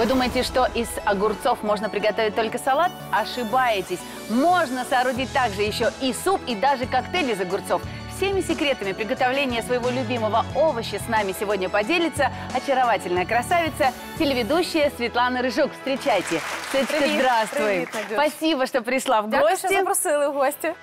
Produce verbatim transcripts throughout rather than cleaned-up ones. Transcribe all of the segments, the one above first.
Вы думаете, что из огурцов можно приготовить только салат? Ошибаетесь. Можно соорудить также еще и суп, и даже коктейль из огурцов. Всеми секретами приготовления своего любимого овоща с нами сегодня поделится очаровательная красавица, телеведущая Светлана Рыжук. Встречайте. Светочка, здравствуй. Привіт, Спасибо, что пришла в Дякую, гости. що запросили в гості.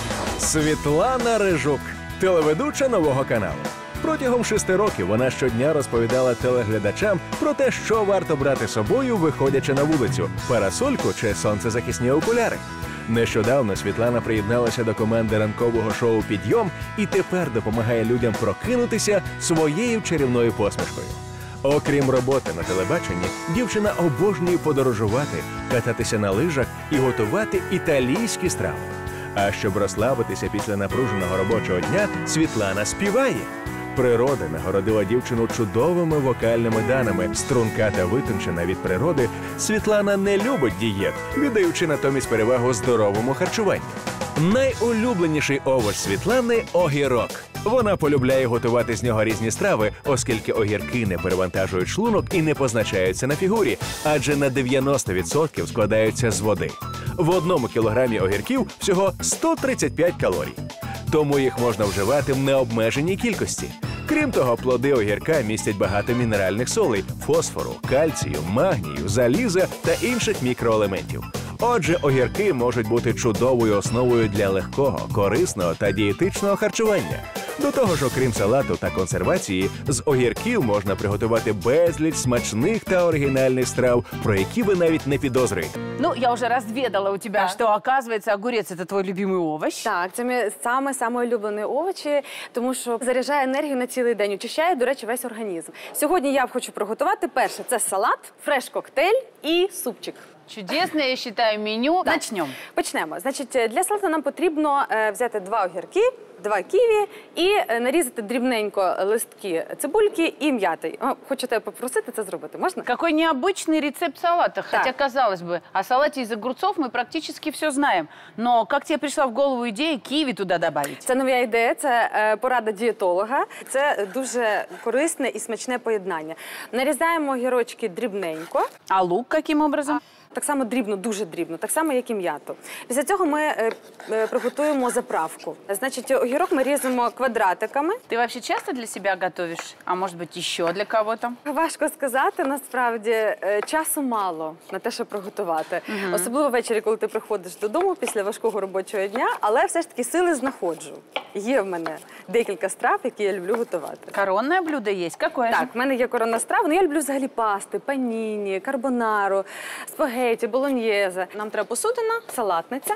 Світлана Рижук, телеведуча Нового каналу. Протягом шести років вона щодня розповідала телеглядачам про те, що варто брати з собою, виходячи на вулицю – парасольку чи сонцезахисні окуляри. Нещодавно Світлана приєдналася до команди ранкового шоу «Підйом» і тепер допомагає людям прокинутися своєю чарівною посмішкою. Окрім роботи на телебаченні, дівчина обожнює подорожувати, кататися на лижах і готувати італійські страви. А щоб розслабитися після напруженого робочого дня, Світлана співає. Природа нагородила дівчину чудовими вокальними даними. Струнка та витончена від природи, Світлана не любить дієт, віддаючи натомість перевагу здоровому харчуванню. Найулюбленіший овоч Світлани – огірок. Вона полюбляє готувати з нього різні страви, оскільки огірки не перевантажують шлунок і не позначаються на фігурі, адже на дев'яносто відсотків складаються з води. В одному кілограмі огірків всього сто тридцять п'ять калорій. Тому їх можна вживати в необмеженій кількості. Крім того, плоди огірка містять багато мінеральних солей, фосфору, кальцію, магнію, заліза та інших мікроелементів. Отже, огірки можуть бути чудовою основою для легкого, корисного та дієтичного харчування. До того ж, окрім салату та консервації, з огірків можна приготувати безліч смачних та оригінальних страв, про які ви навіть не підозрюєте. Ну, я уже разведала у тебя, Так. что, оказывается, огурец – это твой любимый овощ. Так, це мій саме-саме улюблений овочі, тому що заряджає енергію на цілий день, очищає, до речі, весь організм. Сьогодні я хочу приготувати перше – це салат, фреш-коктейль і супчик. Чудесное, я считаю, меню. Так. Начнем. Почнемо. Значить, для салату нам потрібно е, взяти два огірки, два ківі і е, нарізати дрібненько листки цибульки і м'яти. О, хочу тебе попросити це зробити. Можна? Какой необычный рецепт салата. Так. Хотя, казалось бы, о салате из огурцов мы практически все знаем. Но как тебе пришла в голову идея киви туда добавить? Це нова ідея, це е, порада дієтолога. Це дуже корисне і смачне поєднання. Нарізаємо огірочки дрібненько. А лук каким образом? Так само дрібно, дуже дрібно, так само, як і м'яту. Після цього ми е, е, приготуємо заправку. Значить, огірок ми різемо квадратиками. Ты вообще часто для себя готовишь? А может быть, еще для кого-то? Важко сказати, насправді, е, часу мало на те, щоб приготувати. Угу. Особливо ввечері, коли ти приходиш додому після важкого робочого дня, але все ж таки сили знаходжу. Є в мене декілька страв, які я люблю готувати. Коронное блюдо есть? Какое? Так, в мене є коронна страва, але я люблю взагалі пасти, паніні, карбонару, спагеті, болоньєзе. Нам треба посудина, салатниця.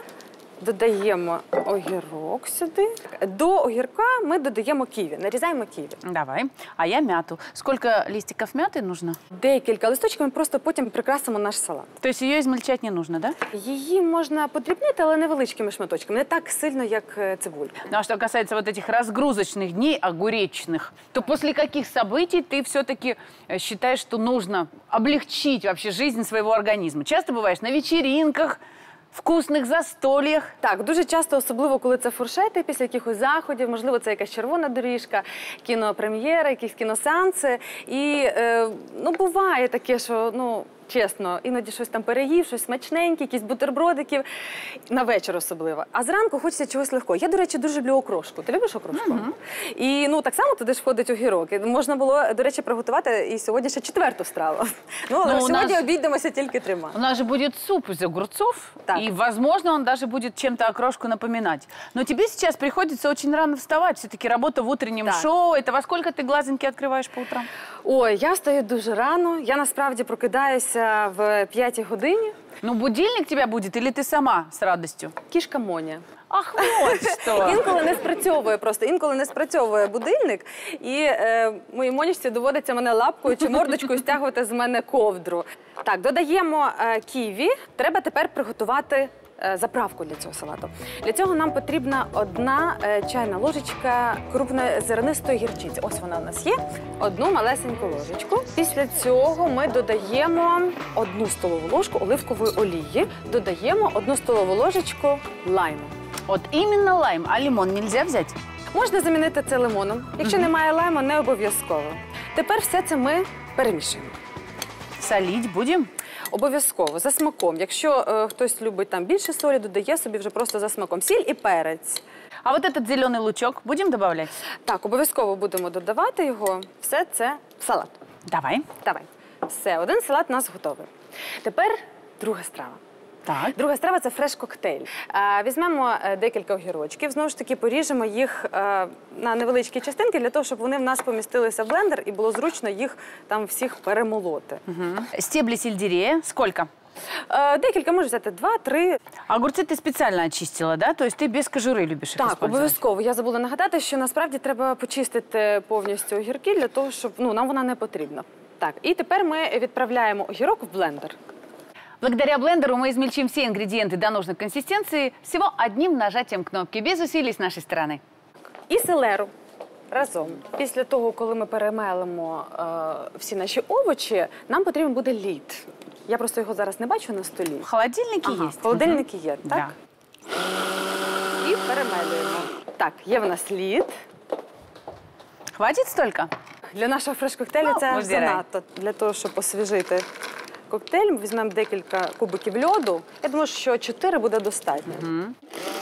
Додаємо огірок сюди. До огірка ми додаємо ківі, нарізаємо ківі. Давай. А я мяту. Сколько листиков мяты нужно? Декілька листочків ми просто потім прикрасимо наш салат. То есть ее измельчать не нужно, да? Її можна подрібнити, але невеличкими шматочками, не так сильно, як е, цибулька. Ну а что касается вот этих разгрузочных дней огуречных, то после каких событий ты все-таки считаешь, что нужно облегчить вообще жизнь своего организма? Часто бываешь на вечеринках, вкусних застольях. Так, дуже часто, особливо коли це фуршети після якихось заходів, можливо, це якась червона доріжка, кінопрем'єра, якісь кіносеанси. І, е, ну, буває таке, що, ну, чесно, іноді щось там переїв, щось смачненьке, якісь бутербродиків, на вечір особливо. А зранку хочеться чогось легкого. Я, до речі, дуже люблю окрошку. Ти любиш окрошку? Угу. І, ну, так само туди ж входить огірок. І можна було, до речі, приготувати і сьогодні ще четверту страву. Ну, але Ну, у сьогодні нас- обійдемося тільки трьома. У нас же будет суп из огурцов, Так. и, возможно, он даже будет чем-то окрошку напоминать. Но тебе сейчас приходится очень рано вставать. Все-таки работа в утреннем Так. шоу. Это во сколько ты глазоньки открываешь по утрам? Ой, я встаю дуже рано. Я насправді прокидаюся в п'ятій годині. Ну, будильник тебя будет или ты сама с радостью? Кішка Моня. Ах, вот что! Інколи не спрацьовує просто, інколи не спрацьовує будильник, і е, моїй Монічці доводиться мене лапкою чи мордочкою стягувати з мене ковдру. Так, додаємо е, ківі. Треба тепер приготувати е, заправку для цього салату. Для цього нам потрібна одна е, чайна ложечка крупнозернистої гірчиці. Ось вона у нас є. Одну малесеньку ложечку. Після цього ми додаємо одну столову ложку оливкової олії. Додаємо одну столову ложечку лайму. Вот именно лайм, а лимон нельзя взять? Можна замінити це лимоном. Якщо немає лайму, не обов'язково. Тепер все це ми перемішуємо. Солить будем? Обов'язково, за смаком. Якщо е, хтось любить там більше солі, додає собі вже просто за смаком. Сіль і перець. А вот этот зеленый лучок будем добавлять? Так, обов'язково будемо додавати його. Все це в салат. Давай. Давай. Все, один салат у нас готовий. Тепер друга страва. Так. Друга страва – це фреш-коктейль. Е, Візьмемо е, декілька огірочків, знову ж таки поріжемо їх е, на невеличкі частинки, для того, щоб вони в нас помістилися в блендер і було зручно їх там всіх перемолоти. Угу. Стебли сельдерея сколько? Е, Декілька, можеш взяти два-три. Огурцы ты специально очистила, да? То есть ты без кожуры любишь их Так, использовать? обов'язково. Я забула нагадати, що насправді треба почистити повністю огірки, для того, щоб ну, нам вона не потрібна. Так, і тепер ми відправляємо огірок в блендер. Благодаря блендеру мы измельчим все ингредиенты до нужной консистенции всего одним нажатием кнопки, без усилий с нашей стороны. І селеру разом. Після того, коли ми перемелимо е, всі наші овочі, нам потрібен буде лід. Я просто його зараз не бачу на столі. В холодильнике Ага, есть? в холодильнику є, Мгм. так? Да. І перемелюємо. Так, є в нас лід. Хватит столько? Для нашого фреш-коктейлю Ну, це аж вибирай. занадто. Для того, щоб освіжити коктейль, ми візьмемо декілька кубиків льоду. Я думаю, що чотири буде достатньо. Мгм.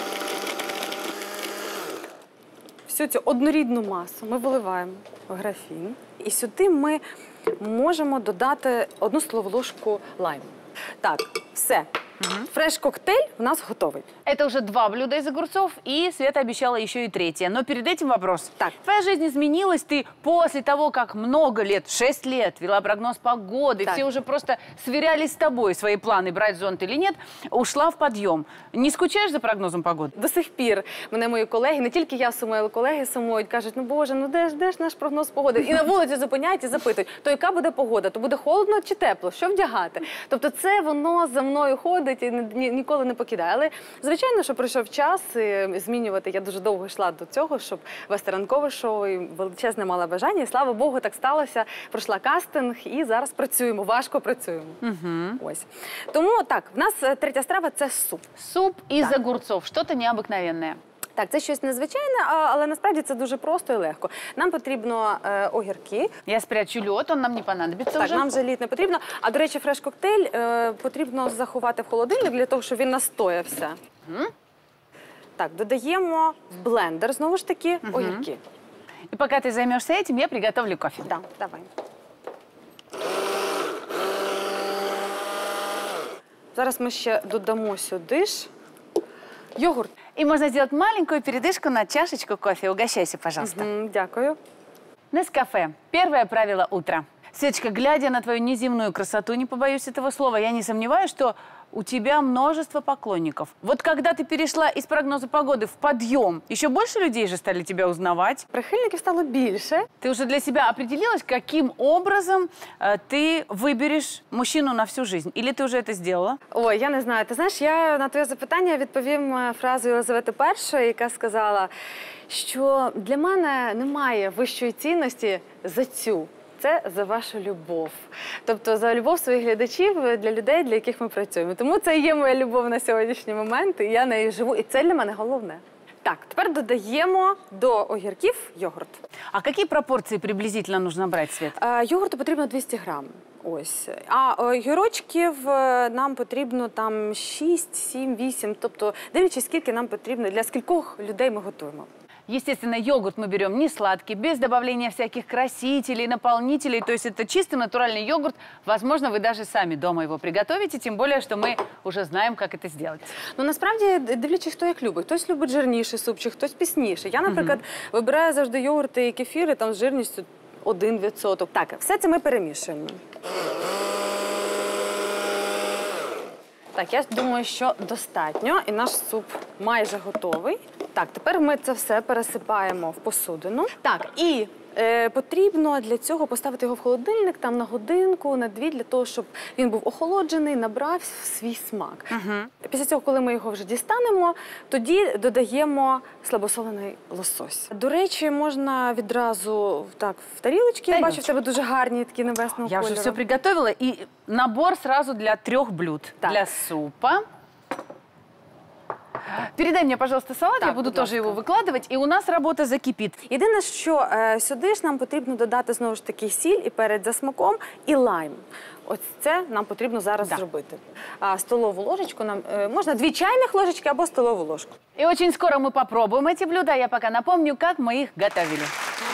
Всю цю однорідну масу ми виливаємо в графін. І сюди ми можемо додати одну столову ложку лайму. Так, все. Фреш-коктейль у нас готовий. Это уже два блюда из огурцов, и Света обещала еще и третье. Но перед этим вопрос. Так. Твоя жизнь изменилась, ты после того, как много лет, шесть лет, вела прогноз погоды, Так. все уже просто сверялись с тобой, свои планы, брать зонт или нет, ушла в подъем. Не скучаешь за прогнозом погоды? До сих пір мене мої колеги, не тільки я сумую, але колеги сумують, кажуть, ну Боже, ну де ж, де ж наш прогноз погоди? І на вулиці зупиняють і запитують, то яка буде погода? То буде холодно чи тепло? Що вдягати? Тобто це воно за мною ходить і ні- ні- ніколи не покидає. Але, звичайно, що пройшов час і змінювати. Я дуже довго йшла до цього, щоб вести ранкове шоу, і величезне мала бажання. І слава Богу, так сталося. Пройшла кастинг і зараз працюємо, важко працюємо. Ось. Тому так, в нас е, третя страва – це суп. Суп из огурцов, что-то необыкновенное. Так, це щось незвичайне, а- але насправді це дуже просто і легко. Нам потрібно е, огірки. Я спрячу лед, он нам не понадобится Так, уже. нам вже лід не потрібно. А, до речі, фреш-коктейль е, потрібно заховати в холодильник для того, щоб він настоявся. Так, додаємо в блендер, знову ж таки, огірки. И пока ты займешься этим, я приготовлю кофе. Да, давай. Зараз ми ще додамо сюди ж йогурт. И можно сделать маленькую передышку на чашечку кофе. Угощайся, пожалуйста. М, Дякую. Нескафе. Первое правило утра. Светочка, глядя на твою неземную красоту, не побоюсь этого слова, я не сомневаюсь, что у тебя множество поклонников. Вот когда ты перешла из прогноза погоды в подъем, еще больше людей же стали тебя узнавать. Прихильників стало більше. Ты уже для себя определилась, каким образом э, ты выберешь мужчину на всю жизнь? Или ты уже это сделала? Ой, я не знаю. Ти знаєш, я на твоє запитання відповім е, фразою Єлизавети Першої, яка сказала, що для мене немає вищої цінності за цю. Це за вашу любов. Тобто за любов своїх глядачів, для людей, для яких ми працюємо. Тому це і є моя любов на сьогоднішній момент, і я нею живу, і це для мене головне. Так, тепер додаємо до огірків йогурт. А какие пропорции приблизительно нужно брать, Свет? Е, Йогурту потрібно двісті грам. Ось. А огірочків е, нам потрібно там шість, сім, вісім. Тобто, дивлячись, скільки нам потрібно, для скількох людей ми готуємо. Естественно, йогурт мы берем не сладкий, без добавления всяких красителей, наполнителей. То есть это чистый натуральный йогурт. Возможно, вы даже сами дома его приготовите, тем более, что мы уже знаем, как это сделать. Ну, насправді, дивлячись, хто як любить. Хтось любить жирніший супчик, хтось пісніший. Я, наприклад, вибираю завжди йогурти і кефіри там з жирністю один відсоток. Так, все це ми перемішуємо. Так, я думаю, що достатньо, і наш суп майже готовий. Так, тепер ми це все пересипаємо в посудину. Так, і е, потрібно для цього поставити його в холодильник там на годинку, на дві, для того, щоб він був охолоджений, набрав свій смак. Після цього, коли ми його вже дістанемо, тоді додаємо слабосолений лосось. До речі, можна відразу так в тарілочки. Я бачу, в тебе дуже гарні такі небесного Я кольору. уже все приготовила. И набор сразу для трех блюд. Так. Для супа. Передай мне, пожалуйста, салат, Так, я буду будь тоже ласка. его выкладывать. И у нас работа закипит. Єдине, що е, сюди ж нам потрібно додати знову ж таки сіль і перець за смаком і лайм. Ось це нам потрібно зараз Да. зробити. А столову ложечку нам е, можна дві чайних ложечки або столову ложку. И очень скоро мы попробуем эти блюда. Я пока напомню, как мы их готовили.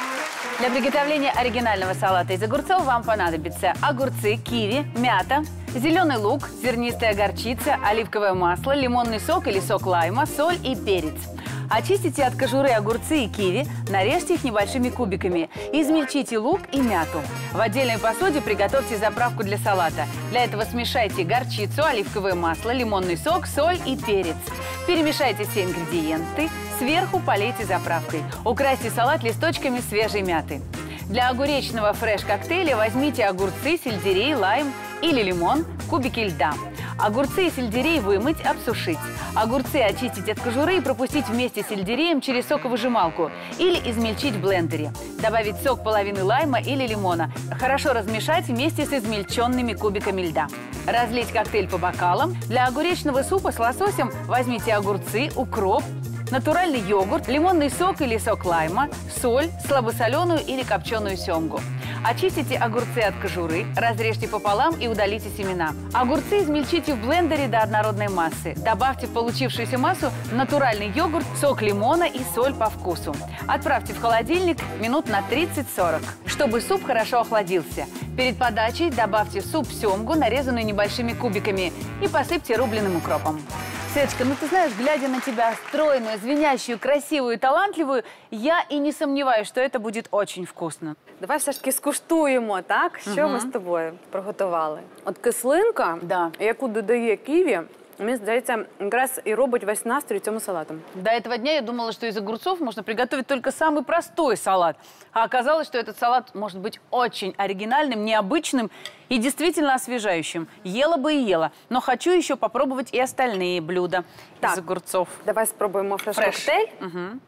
Для приготовления оригинального салата из огурцов вам понадобятся огурцы, киви, мята, зеленый лук, зернистая горчица, оливковое масло, лимонный сок или сок лайма, соль и перец. Очистите от кожуры огурцы и киви, нарежьте их небольшими кубиками. Измельчите лук и мяту. В отдельной посуде приготовьте заправку для салата. Для этого смешайте горчицу, оливковое масло, лимонный сок, соль и перец. Перемешайте все ингредиенты. Сверху полейте заправкой. Украсьте салат листочками свежей мяты. Для огуречного фреш-коктейля возьмите огурцы, сельдерей, лайм или лимон, кубики льда. Огурцы и сельдерей вымыть, обсушить. Огурцы очистить от кожуры и пропустить вместе с сельдереем через соковыжималку или измельчить в блендере. Добавить сок половины лайма или лимона. Хорошо размешать вместе с измельченными кубиками льда. Разлить коктейль по бокалам. Для огуречного супа с лососем возьмите огурцы, укроп, натуральный йогурт, лимонный сок или сок лайма, соль, слабосоленую или копченую семгу. Очистите огурцы от кожуры, разрежьте пополам и удалите семена. Огурцы измельчите в блендере до однородной массы. Добавьте в получившуюся массу натуральный йогурт, сок лимона и соль по вкусу. Отправьте в холодильник минут на тридцать-сорок, чтобы суп хорошо охладился. Перед подачей добавьте в суп семгу, нарезанную небольшими кубиками, и посыпьте рубленым укропом. Светочка, ну ты знаешь, глядя на тебя, стройную, звенящую, красивую и талантливую, я и не сомневаюсь, что это будет очень вкусно. Давай все ж таки скуштуємо, так, що Мгм. ми з тобою приготували. От кислинка, Да. яку додає ківі, мені здається, якраз і робить весь настрій цьому салату. До этого дня я думала, что из огурцов можно приготовить только самый простой салат. А оказалось, что этот салат может быть очень оригинальным, необычным и действительно освежающим. Ела бы и ела. Но хочу еще попробовать и остальные блюда Так. из огурцов. Давай спробуємо фреш-коктейль. Мгм.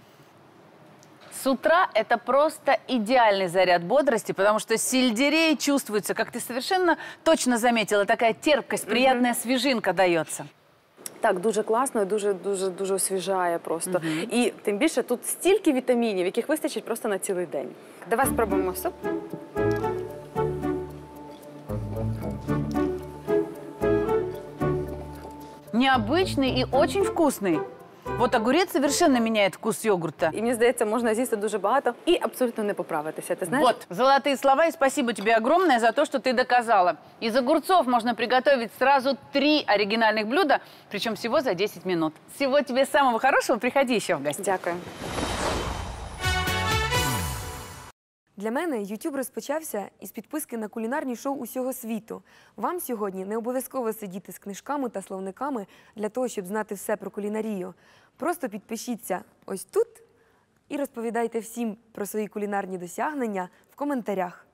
С утра это просто идеальный заряд бодрости, потому что сельдерей чувствуется, как ты совершенно точно заметила, такая терпкость, приятная свежинка дается. Так, дуже класно і дуже-дуже дуже освіжає просто. І тим більше тут стільки вітамінів, яких вистачить просто на цілий день. Давай спробуємо суп. Необычный и очень вкусный. Вот огурец совершенно меняет вкус йогурта. І мені здається, можна з'їсти дуже багато і абсолютно не поправитися. Ти знаєш? Вот, золотые слова, и спасибо тебе огромное за то, что ты доказала. Из огурцов можно приготовить сразу три оригинальных блюда, причем всего за десять минут. Всего тебе самого хорошего, приходи еще в гости. Дякую. Для мене YouTube розпочався із підписки на кулінарні шоу усього світу. Вам сьогодні не обов'язково сидіти з книжками та словниками для того, щоб знати все про кулінарію. Просто підпишіться ось тут і розповідайте всім про свої кулінарні досягнення в коментарях.